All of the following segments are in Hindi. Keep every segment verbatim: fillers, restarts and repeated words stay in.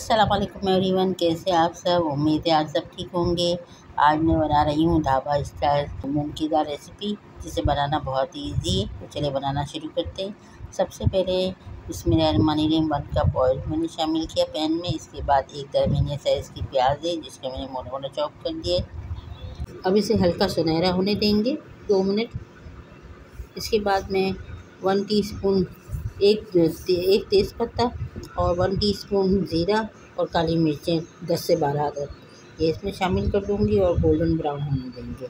अस्सलाम वालेकुम एवरीवन, कैसे आप सब। उम्मीद है आप सब ठीक होंगे। आज मैं बना रही हूँ ढाबा स्टाइल मूंग की दाल रेसिपी, जिसे बनाना बहुत ही ईजी है। तो चलिए बनाना शुरू करते हैं। सबसे पहले बिस्मिल्लाहिर्रहमानिर्रहीम वन कप ऑयल मैंने शामिल किया पैन में। इसके बाद एक दरमियाने साइज़ की प्याज है, जिसको मैंने मोटा मोटा चॉप कर दिया। अब इसे हल्का सुनहरा होने देंगे दो मिनट। इसके बाद मैं वन टी स्पून एक एक तेज़पत्ता और वन टीस्पून ज़ीरा और काली मिर्चें दस से बारह अदद ये इसमें शामिल कर दूंगी और गोल्डन ब्राउन होने देंगे।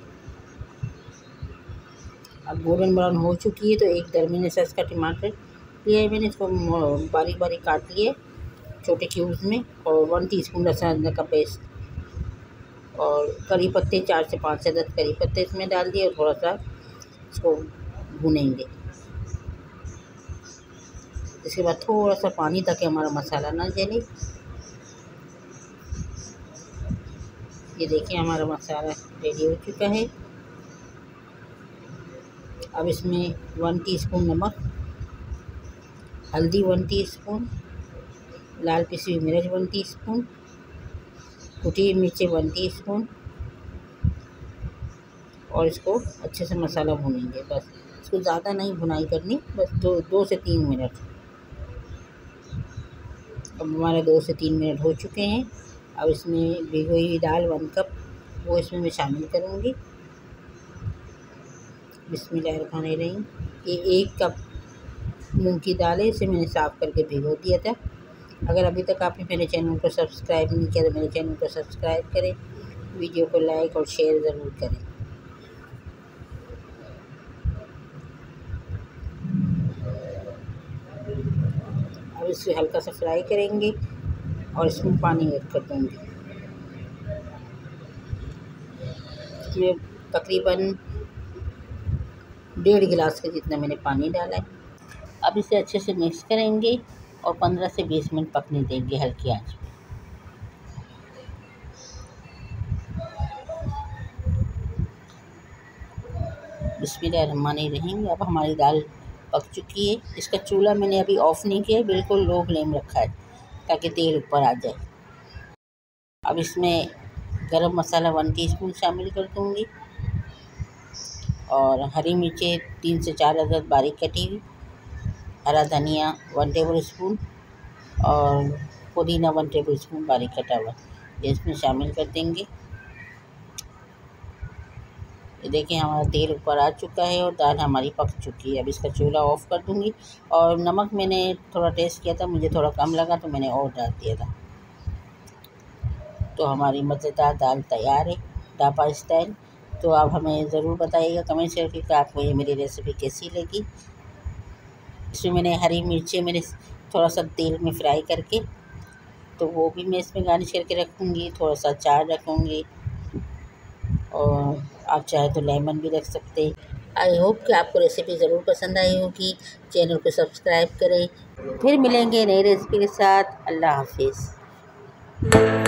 अब गोल्डन ब्राउन हो चुकी है तो एक दरमियाने साइज़ का टमाटर लिया है मैंने, इसको बारीक बारीक काट लिए छोटे क्यूब्स में, और वन टीस्पून लहसुन अदरक का पेस्ट और करी पत्ते चार से पाँच अदद करी पत्ते इसमें डाल दिए और थोड़ा सा इसको भुनेंगे। इसके बाद थोड़ा सा पानी ताकि हमारा मसाला ना जले। ये देखिए हमारा मसाला रेडी हो चुका है। अब इसमें वन टीस्पून नमक, हल्दी वन टीस्पून, लाल पिसी हुई मिर्च वन टीस्पून, कुटी हुई मिर्ची वन टीस्पून, और इसको अच्छे से मसाला भूनेंगे। बस इसको ज़्यादा नहीं भुनाई करनी, बस दो दो से तीन मिनट। अब हमारे दो से तीन मिनट हो चुके हैं। अब इसमें भिगोई हुई दाल वन कप वो इसमें मैं शामिल करूँगी। बिस्मिल्लाहिर्रहमानिर्रहीम। ये एक कप मूंग की दाल है, इसे मैंने साफ़ करके भिगो दिया था। अगर अभी तक आपने मेरे चैनल को सब्सक्राइब नहीं किया तो मेरे चैनल को सब्सक्राइब करें, वीडियो को लाइक और शेयर ज़रूर करें। अब इसे हल्का सा फ्राई करेंगे और इसमें पानी ऐड कर दूँगी। इसमें तकरीबन डेढ़ गिलास के जितना मैंने पानी डाला है। अब इसे अच्छे से मिक्स करेंगे और पंद्रह से बीस मिनट पकने देंगे हल्की आंच पे। बिस्मिल्लाहिर्रहमानिर्रहीम। अब हमारी दाल पक चुकी है। इसका चूल्हा मैंने अभी ऑफ़ नहीं किया, बिल्कुल लो फ्लेम रखा है ताकि तेल ऊपर आ जाए। अब इसमें गरम मसाला वन टीस्पून शामिल कर दूंगी और हरी मिर्चें तीन से चार अदद बारीक कटी हुई, हरा धनिया वन टेबल स्पून और पुदीना वन टेबल स्पून बारीक कटा हुआ ये इसमें शामिल कर देंगे। ये देखिए हमारा तेल ऊपर आ चुका है और दाल हमारी पक चुकी है। अब इसका चूल्हा ऑफ़ कर दूंगी। और नमक मैंने थोड़ा टेस्ट किया था, मुझे थोड़ा कम लगा तो मैंने और डाल दिया था। तो हमारी मज़ेदार दाल तैयार है ढाबा स्टाइल। तो आप हमें ज़रूर बताइएगा कमेंट करके कि आपको ये मेरी रेसिपी कैसी लगी। इसमें मैंने हरी मिर्चें मैंने थोड़ा सा तेल में फ्राई करके, तो वो भी मैं इसमें गार्निश करके रखूँगी। थोड़ा सा अचार रखूँगी और आप चाहे तो लेमन भी रख सकते हैं। आई होप कि आपको रेसिपी ज़रूर पसंद आई होगी। चैनल को सब्सक्राइब करें। फिर मिलेंगे नई रेसिपी के साथ। अल्लाह हाफिज़।